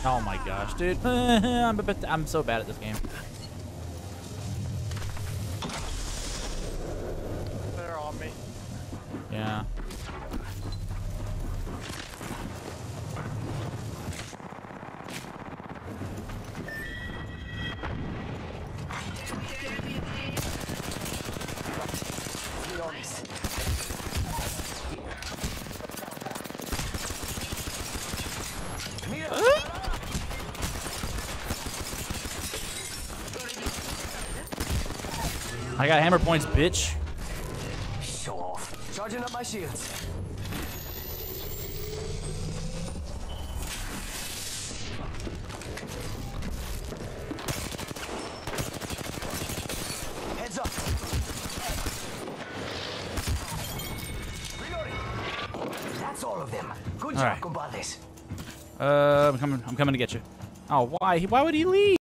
Oh my gosh, dude. I'm so bad at this game. They're on me. Yeah. I got hammer points, bitch. Show off. Charging up my shields. Heads up. Reloading. That's all of them. Good job, All right. compadres. I'm coming to get you. Oh, why? Why would he leave?